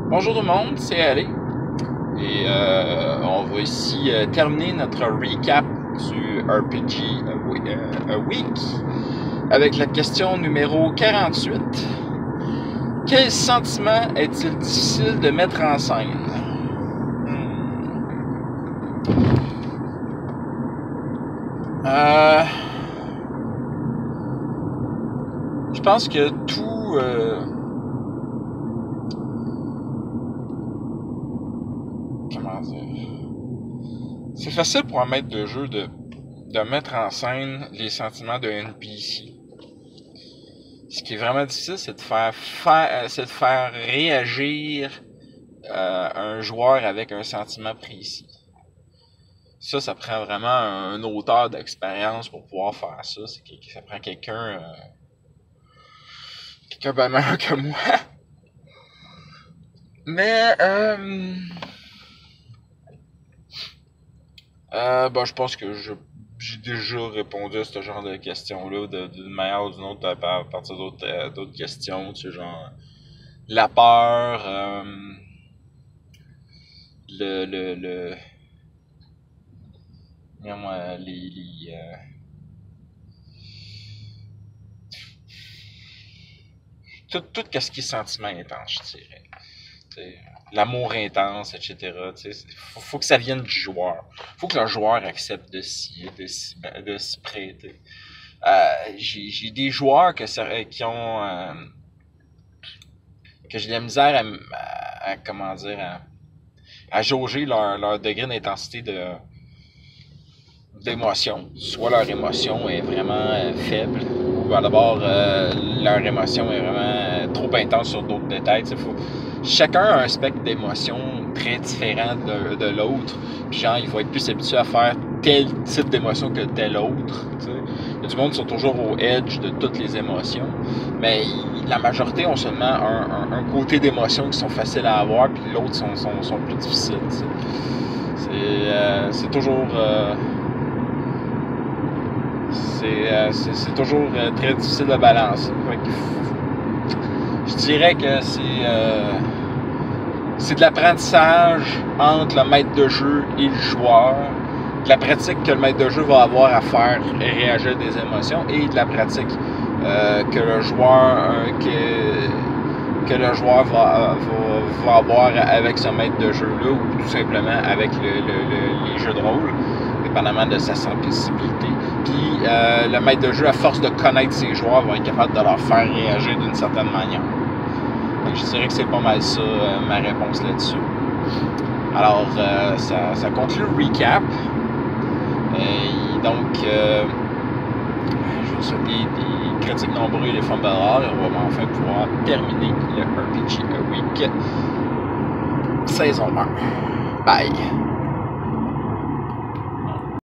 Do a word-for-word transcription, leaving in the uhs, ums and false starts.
Bonjour tout le monde, c'est Ali. Et euh, on va ici euh, terminer notre recap du R P G a Week avec la question numéro quarante-huit. Quel sentiment est-il difficile de mettre en scène? Hmm. Euh, je pense que tout... Euh, comment dire? C'est facile pour un maître de jeu de, de mettre en scène les sentiments de N P C. Ce qui est vraiment difficile, c'est de faire, faire, c'est de faire réagir euh, un joueur avec un sentiment précis. Ça, ça prend vraiment un auteur d'expérience pour pouvoir faire ça. C'est que ça prend quelqu'un, euh, quelqu'un bien meilleur que moi. Mais euh, euh, ben, je pense que je j'ai déjà répondu à ce genre de questions-là de, d'une manière ou d'une autre à partir d'autres, euh, d'autres questions, tu sais, genre la peur, euh, le, le, le, euh, les, les euh, tout, tout ce qui est sentiment intense, je dirais. T'sais, l'amour intense, et cetera. Il faut, faut que ça vienne du joueur. Faut que le joueur accepte de s'y, de s'y, de s'y prêter. Euh, j'ai, j'ai des joueurs que ça, qui ont euh, que j'ai de la misère à, à, à comment dire à, à jauger leur, leur degré d'intensité de d'émotion. Soit leur émotion est vraiment euh, faible, ou d'abord euh, leur émotion est vraiment euh, trop intense sur d'autres détails. Faut, chacun a un spectre d'émotions très différent de, de l'autre. Puis genre, il va être plus habitué à faire tel type d'émotion que tel autre. T'sais. Il y a du monde qui sont toujours au edge de toutes les émotions, mais il, la majorité ont seulement un, un, un côté d'émotion qui sont faciles à avoir, puis l'autre sont, sont, sont plus difficiles. T'sais. C'est, euh, c'est toujours... Euh, c'est, euh, c'est, c'est toujours euh, très difficile de balancer. Je dirais que c'est... Euh, c'est de l'apprentissage entre le maître de jeu et le joueur, de la pratique que le maître de jeu va avoir à faire réagir des émotions et de la pratique euh, que le joueur euh, que, que le joueur va, va, va avoir avec ce maître de jeu-là ou tout simplement avec le, le, le, les jeux de rôle, dépendamment de sa sensibilité. Puis euh, le maître de jeu, à force de connaître ses joueurs, va être capable de leur faire réagir d'une certaine manière. Donc, je dirais que c'est pas mal ça, euh, ma réponse là-dessus. Alors, euh, ça, ça conclut le recap. Et donc, euh, je vous souhaite des, des critiques nombreux et des fumbles rares. Et on va enfin pouvoir terminer le R P G a Week saison un. Bye!